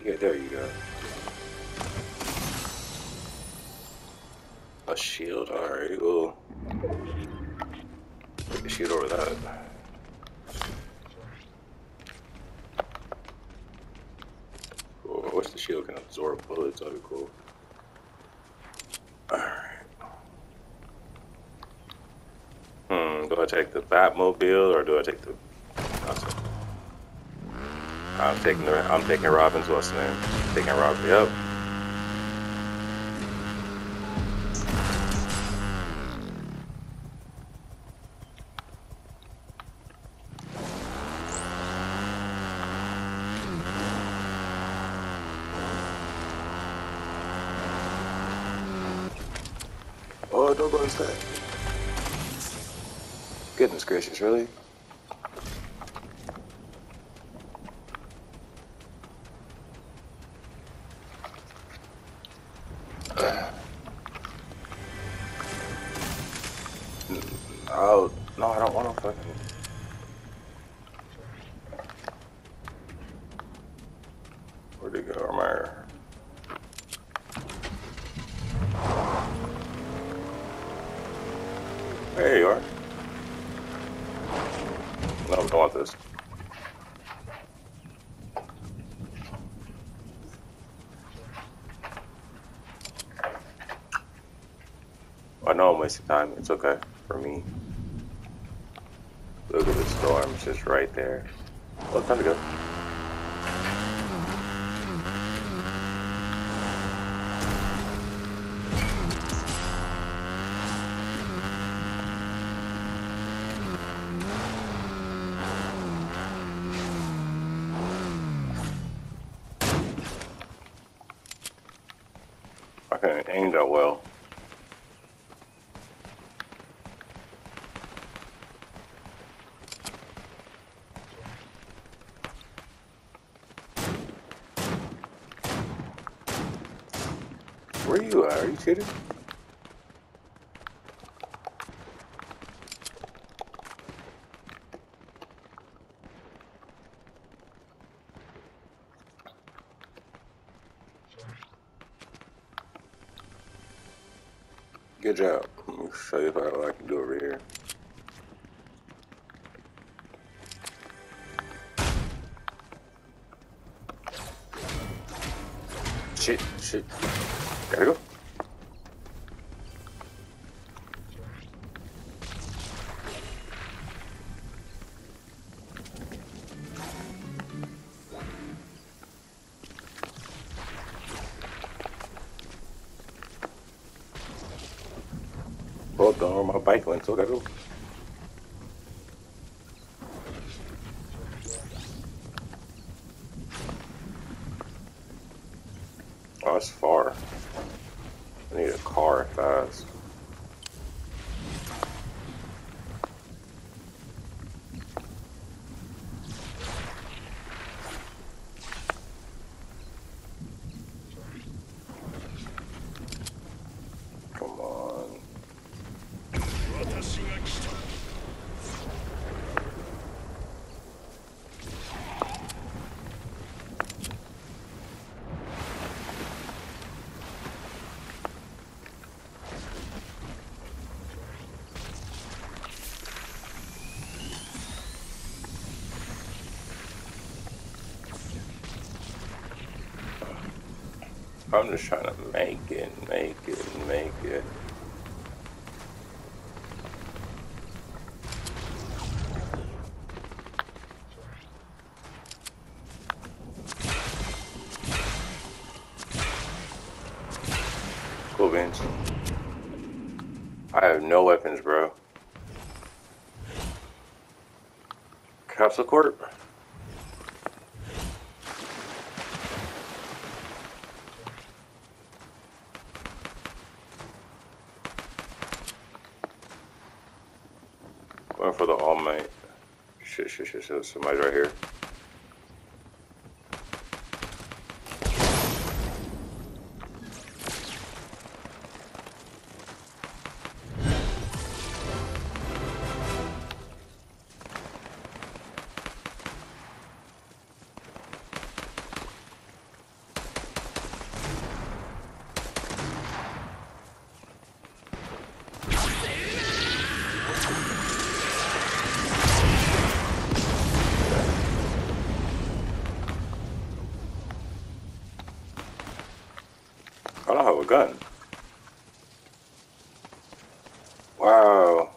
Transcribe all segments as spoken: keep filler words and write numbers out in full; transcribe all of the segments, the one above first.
Yeah, there you go. A shield, alright, well. Take the shield over that. Cool. I wish the shield can absorb bullets, that'd be cool. Alright. Hmm, do I take the Batmobile or do I take the... I'm taking the, I'm taking Robin's, what's the name? Taking Robin, yep. Oh, don't go instead. Goodness gracious, really? Oh, no, I don't want to fucking... Where'd it go, Armor? There you are. No, I don't want this. I know I'm wasting time. It's okay for me. Look at the storm. It's just right there. Oh, time to go. I couldn't aim that well. Where you at? Are you kidding? Good job. Let me show you what I can do over here. Shit, shit. Gotta go. Well, don't know where my bike went, so I gotta go. Oh, it's far. I need a car fast. Come on. I'm just trying to make it, make it, make it. Cool beans. I have no weapons, bro. Capsule Corp. Going for the All Might. Shit, shit, shit, shit. Somebody's right here. don't have a gun. Wow.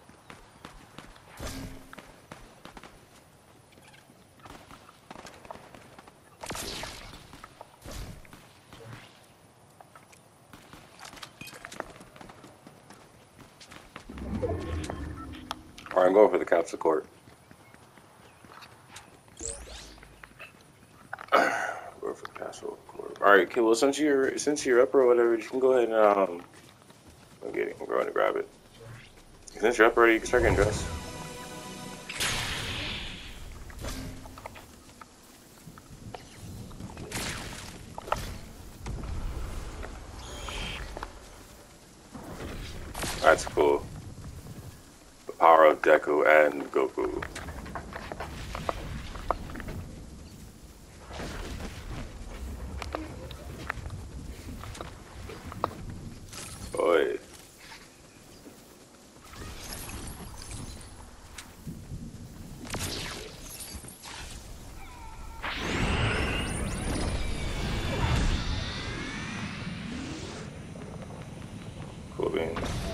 Alright, I'm going for the capsule court. Go for the castle court. Alright, okay, well since you're since you're up or whatever, you can go ahead and um go get it and go and grab it. Since you're up already, you can start getting dressed. That's cool. The power of Deku and Goku. Boy. Cool beans.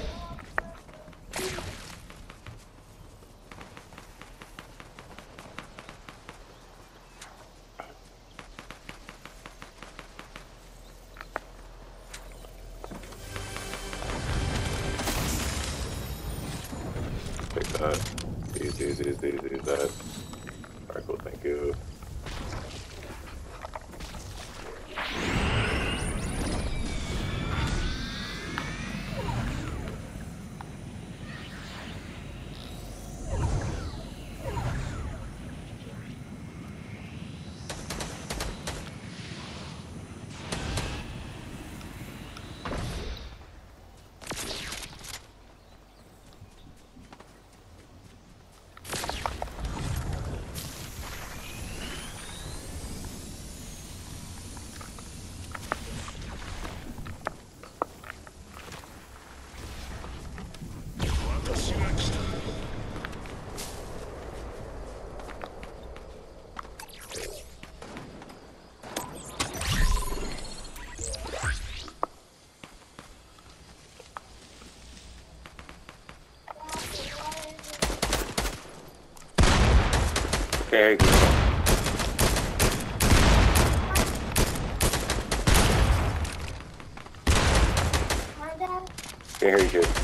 Take that. These, these, these, these, these, that. Alright, cool, thank you. Okay, good. Can't hear you, kid.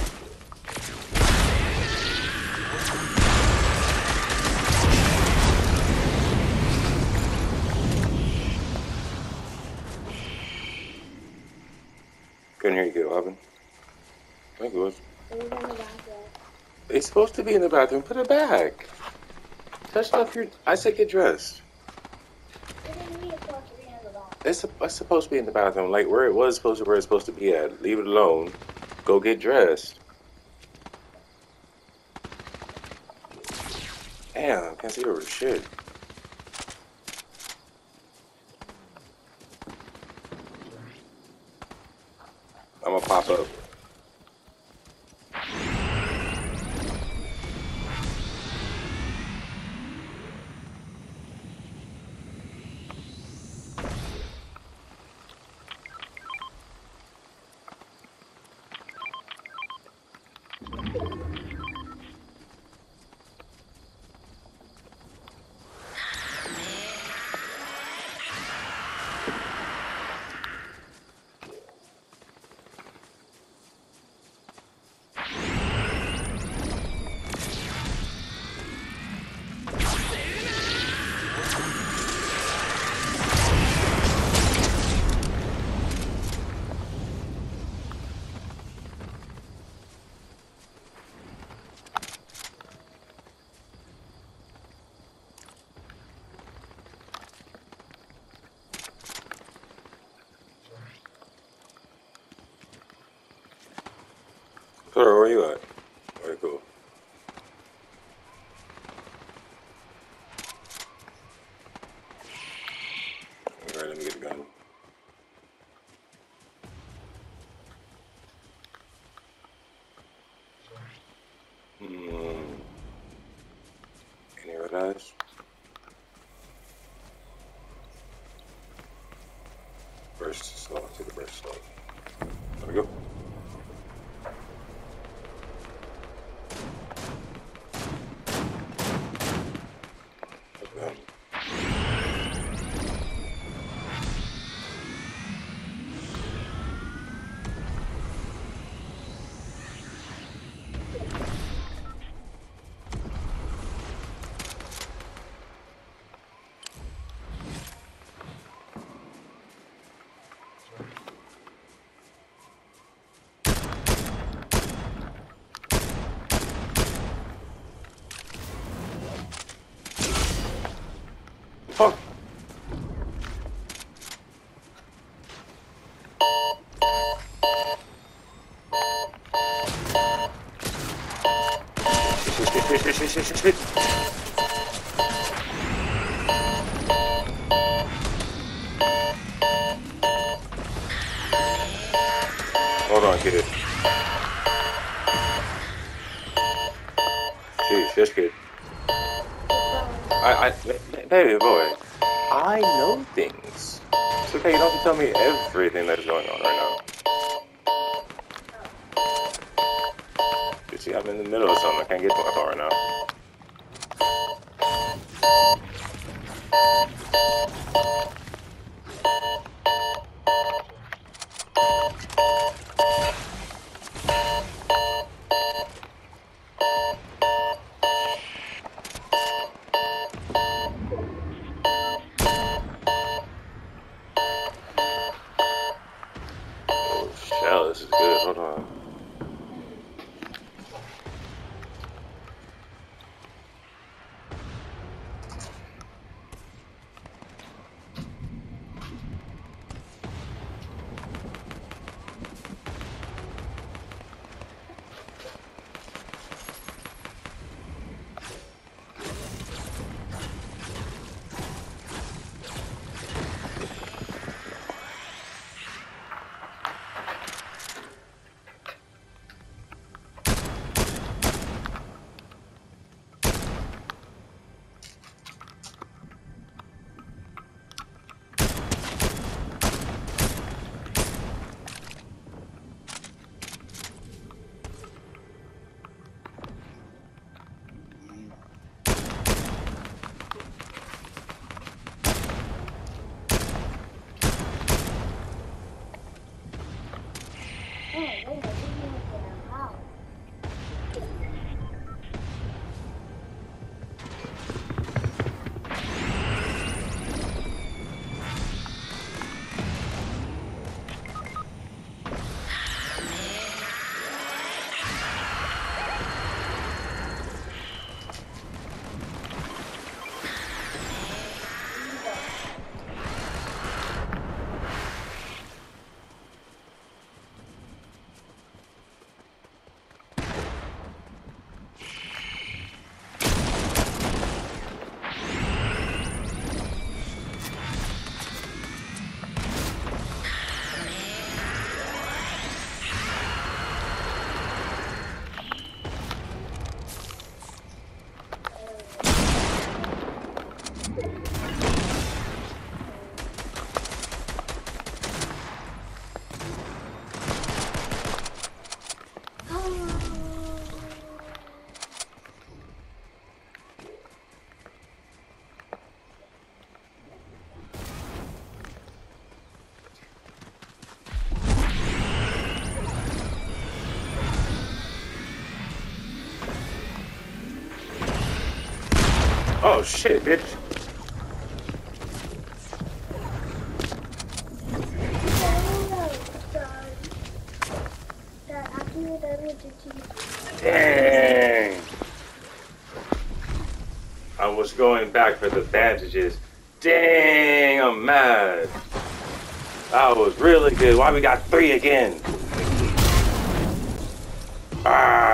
Couldn't hear you, kid. What happened? I think it was. It was in the bathroom. It's supposed to be in the bathroom. Put it back. Touch off your. I said get dressed. It didn't mean it's supposed to be in the bathroom. It's, it's supposed to be in the bathroom, like where it was supposed to, where it's supposed to be at. Leave it alone. Go get dressed. Damn, I can't see over shit. I'm gonna pop up. Sorry, where you at? Very cool. Alright, let me get a gun. Hmm. Any red eyes? Or burst slow. Take the burst slow. There we go. Okay. Fuck. Shit, shit, shit, shit, shit, shit. Hold on, kid. Jeez, yes, kid. I, I, baby boy, I know things. It's okay, you don't have to tell me everything that's going on right now. You see, I'm in the middle of something. I can't get to my car right now. Shell, this is good. Hold on. Oh shit, bitch. Dang. I was going back for the bandages. Dang, I'm mad. That was really good. Why we got three again? Ah.